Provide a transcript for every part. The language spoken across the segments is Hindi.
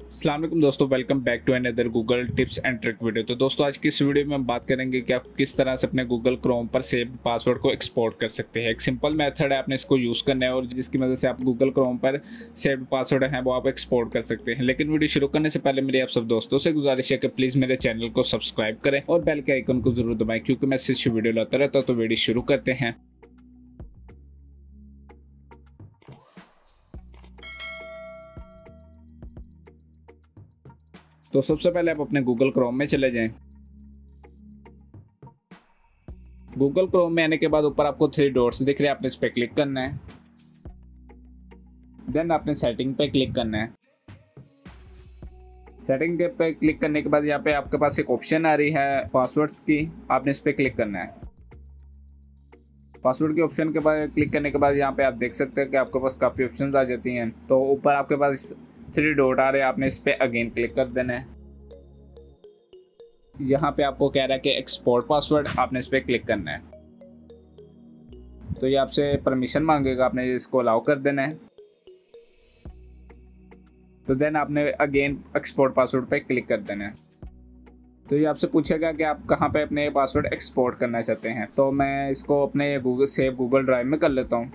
अस्सलाम वालेकुम दोस्तों, welcome back to another Google tips and trick video. तो दोस्तों आज की इस वीडियो में हम बात करेंगे कि आप किस तरह से अपने गूगल क्रोम पर सेव पासवर्ड को एक्सपोर्ट कर सकते हैं। एक सिंपल मेथड है, आपने इसको यूज़ करना है और जिसकी मदद से आप गूगल क्रोम पर सेव पासवर्ड हैं वो आप एक्सपोर्ट कर सकते हैं। लेकिन वीडियो शुरू करने से पहले मेरी आप सब दोस्तों से गुजारिश है कि प्लीज़ मेरे चैनल को सब्सक्राइब करें और बेल के आइकन को जरूर दबाएं, क्योंकि मैं इस वीडियो लाता रहता हूँ। तो वीडियो शुरू करते हैं। तो सबसे पहले आप अपने गूगल क्रोम में चले जाएं। गूगल क्रोम में आने के बाद ऊपर आपको 3 डॉट्स दिख रहे हैं, आपने इस पर क्लिक करना है। देन आपने सेटिंग पे क्लिक करना है। सेटिंग पे क्लिक करने के बाद यहाँ पे आपके पास एक ऑप्शन आ रही है पासवर्ड्स की, आपने इस पर क्लिक करना है। पासवर्ड के ऑप्शन के बाद क्लिक करने के बाद यहाँ पे आप देख सकते हैं कि आपके पास काफ़ी ऑप्शंस आ जाती हैं। तो ऊपर आपके पास 3 डॉट आ रहे हैं, आपने इस पर अगेन क्लिक कर देना है। यहाँ पे आपको कह रहा है कि एक्सपोर्ट पासवर्ड, आपने इस पर क्लिक करना है। तो ये आपसे परमिशन मांगेगा, आपने इसको अलाउ कर देना है। तो देन आपने अगेन एक्सपोर्ट पासवर्ड पे क्लिक कर देना है। तो ये आपसे पूछेगा कि आप कहाँ पे अपने पासवर्ड एक्सपोर्ट करना चाहते हैं। तो मैं इसको अपने गूगल ड्राइव में कर लेता हूँ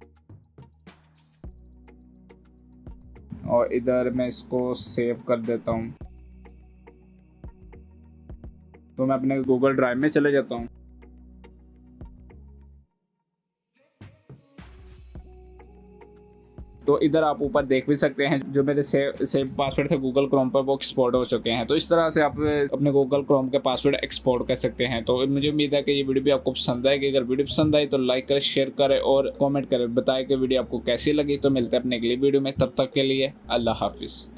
और इधर मैं इसको सेव कर देता हूँ। तो मैं अपने गूगल ड्राइव में चले जाता हूँ। तो इधर आप ऊपर देख भी सकते हैं जो मेरे सेव पासवर्ड थे गूगल क्रोम पर वो एक्सपोर्ट हो चुके हैं। तो इस तरह से आप अपने गूगल क्रोम के पासवर्ड एक्सपोर्ट कर सकते हैं। तो मुझे उम्मीद है कि ये वीडियो भी आपको पसंद आएगी। अगर वीडियो पसंद आई तो लाइक करें, शेयर करें और कमेंट करें, बताएं कि वीडियो आपको कैसी लगी। तो मिलते हैं अपने अगली वीडियो में, तब तक के लिए अल्लाह हाफिज़।